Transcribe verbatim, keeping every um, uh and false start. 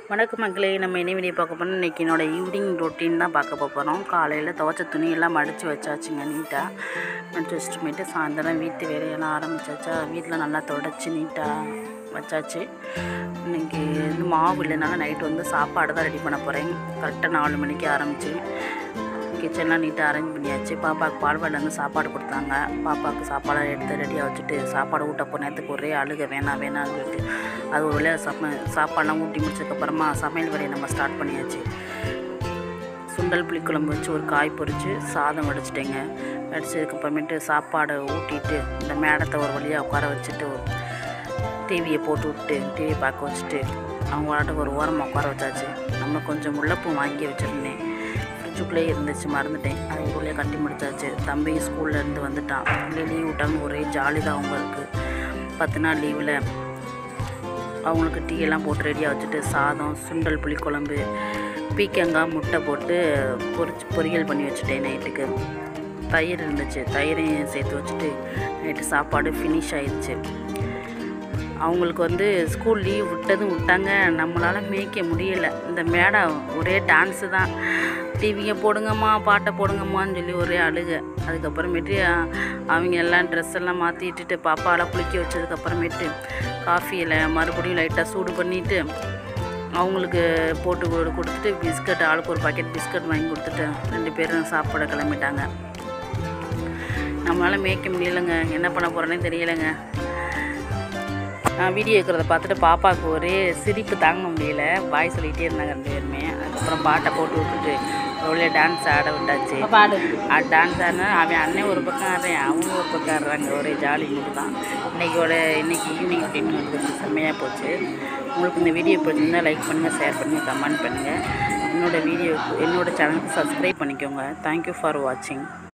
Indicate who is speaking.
Speaker 1: வணக்கம் மக்களே, நம்ம என்ன வீடியோ பார்க்க போகிறோம். இன்றைக்கி என்னோடய ஈவினிங் ரொட்டீன் தான் பார்க்க போகிறோம். காலையில் துவைச்ச துணியெல்லாம் மடித்து வச்சாச்சுங்க. நீட்டாக மடித்து வச்சுட்டுமேட்டு சாயந்தரம் வீட்டு வேலையெல்லாம் ஆரம்பிச்சாச்சா. வீட்டில் நல்லா தொடச்சி நீட்டாக வச்சாச்சு. இன்றைக்கி வந்து மாவு இல்லைனால நைட்டு வந்து சாப்பாடு தான் ரெடி பண்ண போகிறேன். கரெக்டாக நாலு மணிக்கு ஆரம்பிச்சு கிச்சன்லாம் நீட்டாக அரேஞ்ச் பண்ணியாச்சு. பாப்பாவுக்கு பால்வாடிலேருந்து சாப்பாடு கொடுத்தாங்க. பாப்பாவுக்கு சாப்பாடை எடுத்து ரெடியாக வச்சுட்டு சாப்பாடு ஊட்ட போன நேரத்துக்கு ஒரே அழுக வேணாம் வேணாம்னு சொல்லிட்டு அது ஒரு வேலையை சம சாப்பாடெலாம் ஊட்டி முடிச்சதுக்கப்புறமா சமையல் வேலையை நம்ம ஸ்டார்ட் பண்ணியாச்சு. சுண்டல் புளிக்குழம்பு வச்சு ஒரு காய் பொரித்து சாதம் வடிச்சிட்டேங்க. வடிச்சதுக்கப்புறமேட்டு சாப்பாடை ஊட்டிட்டு இந்த மேடத்தை ஒரு வழியாக உட்கார வச்சுட்டு டிவியை போட்டு விட்டு டிவியை பார்க்க வச்சுட்டு அவங்க வாட்டுக்கு ஒரு ஓரமாக உட்கார வச்சாச்சு. நம்ம கொஞ்சம் முல்லைப்பூ வாங்கி வச்சுருந்தேன், ஃப்ரிட்ஜுக்குள்ளே இருந்துச்சு, மறந்துட்டேன். அது உள்ளே கட்டி முடிச்சாச்சு. தம்பி ஸ்கூல்லேருந்து வந்துட்டான். இல்லை லீவ் விட்டாங்க, ஒரே ஜாலி தான் அவங்களுக்கு. பத்து நாள் லீவில் அவங்களுக்கு டீ எல்லாம் போட்டு ரெடியாக வச்சுட்டு சாதம், சுண்டல் புளிக்குழம்பு, பீக்கங்காய், முட்டை போட்டு பொரிச்சு பொரியல் பண்ணி வச்சுட்டேன். நைட்டுக்கு தயிர் இருந்துச்சு, தயிரையும் சேர்த்து வச்சுட்டு நைட்டு சாப்பாடு ஃபினிஷ் ஆயிடுச்சு. அவங்களுக்கு வந்து ஸ்கூல் லீவ் விட்டதும் விட்டாங்க, நம்மளால் மேய்க்க முடியலை. இந்த மேடம் ஒரே டான்ஸு தான். டிவியை போடுங்கம்மா, பாட்டை போடுங்கம்மான்னு சொல்லி ஒரே அழுக. அதுக்கப்புறமேட்டு அவங்க எல்லாம் ட்ரெஸ் எல்லாம் மாற்றிட்டுட்டு பாப்பாவெல்லாம் குளிக்க வச்சதுக்கப்புறமேட்டு காஃபியில் மறுபடியும் லைட்டாக சூடு பண்ணிவிட்டு அவங்களுக்கு போட்டு கொடுத்துட்டு பிஸ்கட், ஆளுக்கு ஒரு பாக்கெட் பிஸ்கட் வாங்கி கொடுத்துட்டு ரெண்டு பேரும் சாப்பிட கிளம்பிட்டாங்க. நம்மளால் மேய்க்க முடியலைங்க, என்ன பண்ண போகிறேன்னே தெரியலைங்க. வீடியோ இருக்கிறத பார்த்துட்டு பாப்பாவுக்கு ஒரே சிரிப்பு தாங்க முடியல. பாய் சொல்லிகிட்டே இருந்தாங்க ரெண்டு பேருமே. அதுக்கப்புறம் பாட்டை போட்டு விட்டுட்டு எவ்வளோ டான்ஸ் ஆட விட்டாச்சு. பாடு டான்ஸ் ஆடினா அவன் அண்ணன் ஒரு பக்கம் ஆடுறேன், அவங்க ஒரு பக்கம் ஆடுறாங்க. ஒரே ஜாலி மூடு தான் இன்றைக்கோட. இன்றைக்கி ஈவினிங் அப்படின்னு வந்து செம்மையாக போச்சு. உங்களுக்கு இந்த வீடியோ பிடிச்சிருந்தால் லைக் பண்ணுங்கள், ஷேர் பண்ணுங்கள், கமெண்ட் பண்ணுங்கள். என்னோடய வீடியோவுக்கு என்னோடய சேனலுக்கு சப்ஸ்கிரைப் பண்ணிக்கோங்க. தேங்க்யூ ஃபார் வாட்சிங்.